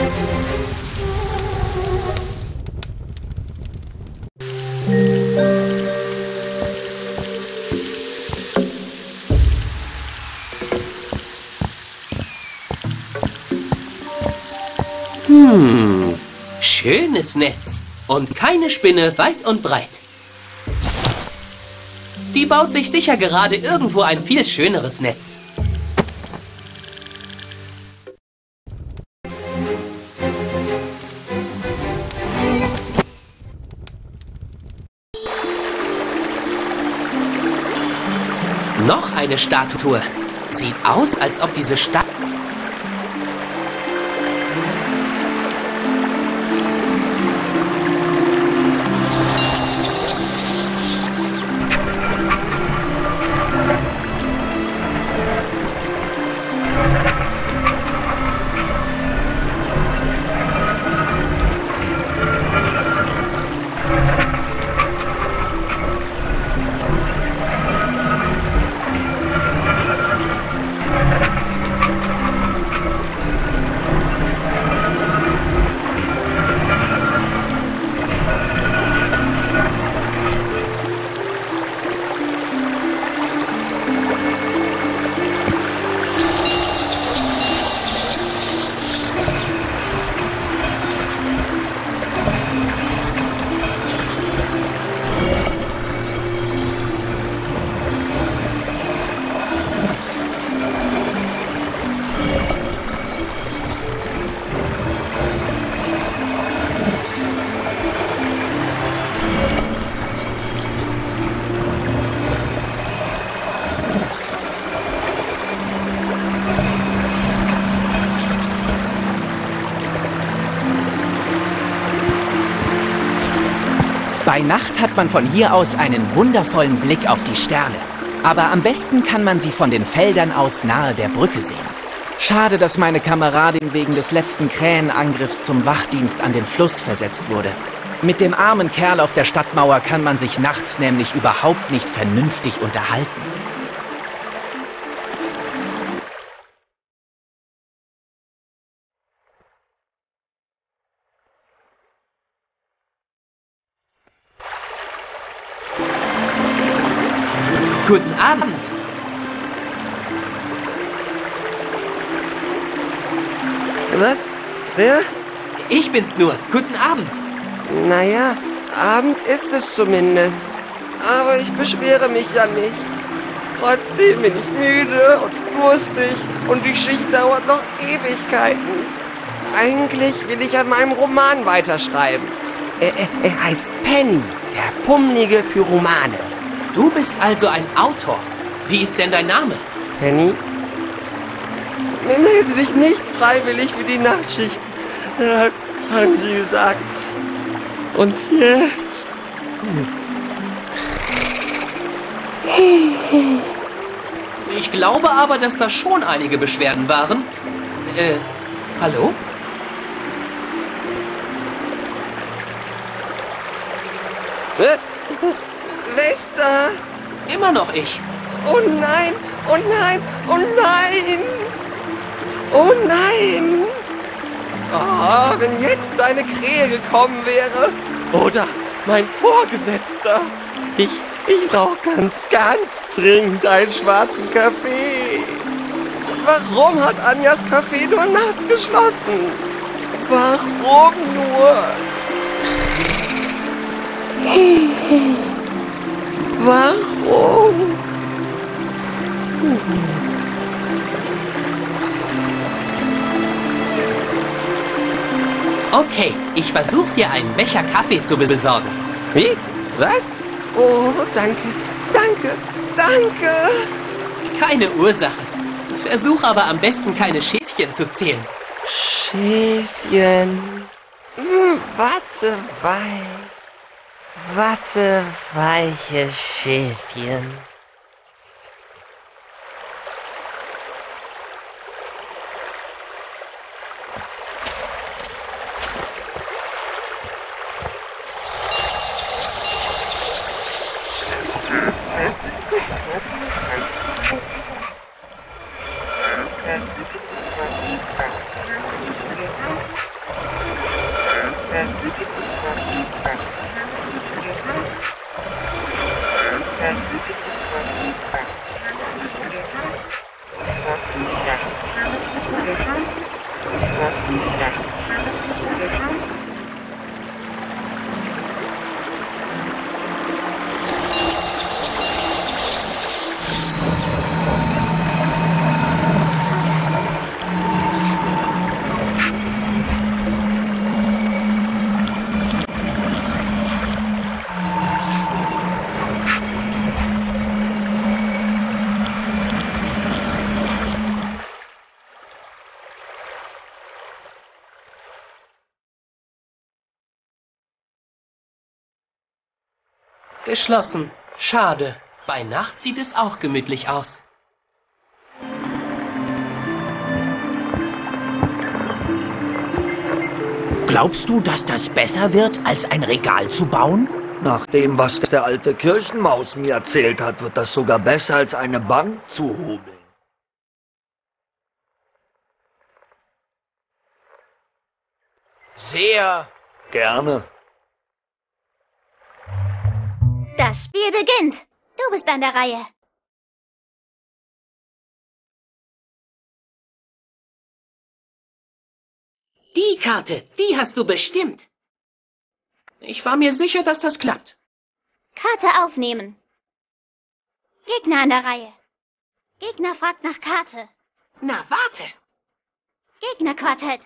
Schönes Netz und keine Spinne weit und breit. Die baut sich sicher gerade irgendwo ein viel schöneres Netz. Noch eine Statue. Sieht aus, als ob diese Statue... Bei Nacht hat man von hier aus einen wundervollen Blick auf die Sterne. Aber am besten kann man sie von den Feldern aus nahe der Brücke sehen. Schade, dass meine Kameradin wegen des letzten Krähenangriffs zum Wachdienst an den Fluss versetzt wurde. Mit dem armen Kerl auf der Stadtmauer kann man sich nachts nämlich überhaupt nicht vernünftig unterhalten. Guten Abend. Was? Wer? Ich bin's nur. Guten Abend. Naja, Abend ist es zumindest. Aber ich beschwere mich ja nicht. Trotzdem bin ich müde und durstig und die Schicht dauert noch Ewigkeiten. Eigentlich will ich an meinem Roman weiterschreiben. Er heißt Penny, der pummlige Pyromane. Du bist also ein Autor. Wie ist denn dein Name? Penny? Melde dich nicht freiwillig für die Nachtschicht. Haben sie gesagt. Und jetzt? Ich glaube aber, dass da schon einige Beschwerden waren. Hallo? Wer ist da? Immer noch ich. Oh nein, oh nein, oh nein! Oh nein! Oh, wenn jetzt eine Krähe gekommen wäre. Oder mein Vorgesetzter. Ich brauche ganz dringend einen schwarzen Kaffee. Warum hat Anjas Café nur nachts geschlossen? Warum nur? Warum? Okay, ich versuche dir einen Becher Kaffee zu besorgen. Wie? Was? Oh, danke. Keine Ursache. Versuch aber am besten keine Schäfchen zu zählen. Schäfchen. Watteweiche Schäfchen. Geschlossen. Schade. Bei Nacht sieht es auch gemütlich aus. Glaubst du, dass das besser wird, als ein Regal zu bauen? Nach dem, was der alte Kirchenmaus mir erzählt hat, wird das sogar besser als eine Bank zu hobeln. Sehr Gerne. Das Spiel beginnt. Du bist an der Reihe. Die Karte, die hast du bestimmt. Ich war mir sicher, dass das klappt. Karte aufnehmen. Gegner an der Reihe. Gegner fragt nach Karte. Na, warte. Gegnerquartett.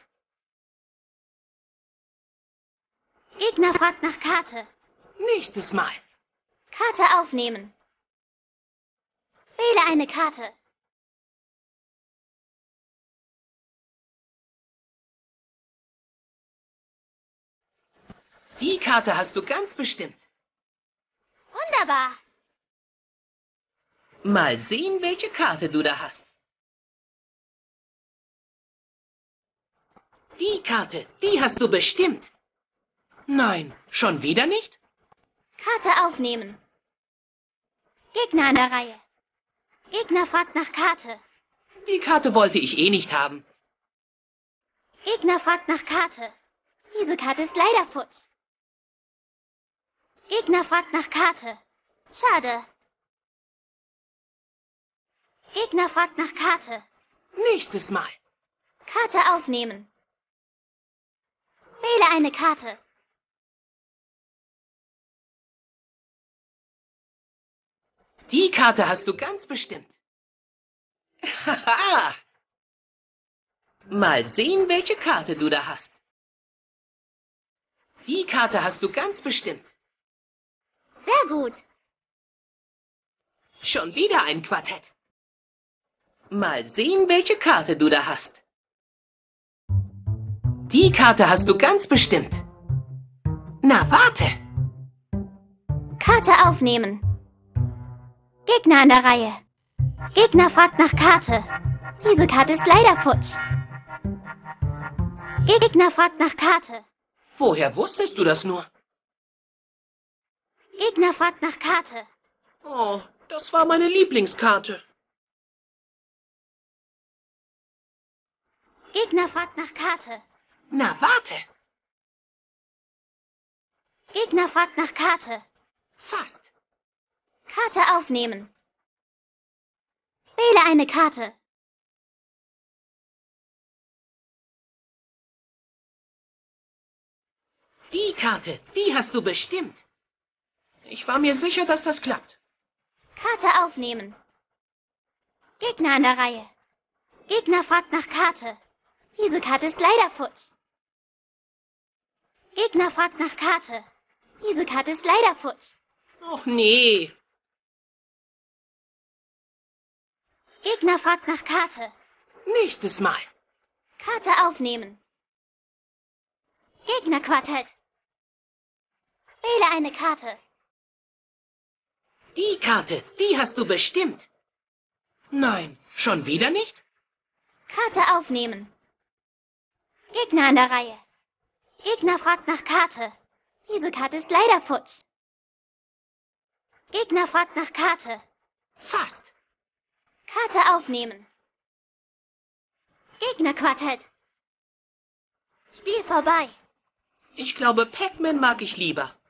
Gegner fragt nach Karte. Nächstes Mal. Karte aufnehmen. Wähle eine Karte. Die Karte hast du ganz bestimmt. Wunderbar. Mal sehen, welche Karte du da hast. Die Karte, die hast du bestimmt. Nein, schon wieder nicht? Karte aufnehmen. Gegner an der Reihe. Gegner fragt nach Karte. Die Karte wollte ich eh nicht haben. Gegner fragt nach Karte. Diese Karte ist leider futsch. Gegner fragt nach Karte. Schade. Gegner fragt nach Karte. Nächstes Mal. Karte aufnehmen. Wähle eine Karte. Die Karte hast du ganz bestimmt. Haha! Mal sehen, welche Karte du da hast. Die Karte hast du ganz bestimmt. Sehr gut. Schon wieder ein Quartett. Mal sehen, welche Karte du da hast. Die Karte hast du ganz bestimmt. Na, warte. Karte aufnehmen. Gegner an der Reihe. Gegner fragt nach Karte. Diese Karte ist leider futsch. Gegner fragt nach Karte. Woher wusstest du das nur? Gegner fragt nach Karte. Oh, das war meine Lieblingskarte. Gegner fragt nach Karte. Na, warte. Gegner fragt nach Karte. Fast. Karte aufnehmen. Wähle eine Karte. Die Karte, die hast du bestimmt. Ich war mir sicher, dass das klappt. Karte aufnehmen. Gegner an der Reihe. Gegner fragt nach Karte. Diese Karte ist leider futsch. Gegner fragt nach Karte. Diese Karte ist leider futsch. Och nee. Gegner fragt nach Karte. Nächstes Mal. Karte aufnehmen. Gegnerquartett. Wähle eine Karte. Die Karte, die hast du bestimmt. Nein, schon wieder nicht? Karte aufnehmen. Gegner an der Reihe. Gegner fragt nach Karte. Diese Karte ist leider futsch. Gegner fragt nach Karte. Fast. Karte aufnehmen. Gegnerquartett. Spiel vorbei. Ich glaube, Pac-Man mag ich lieber.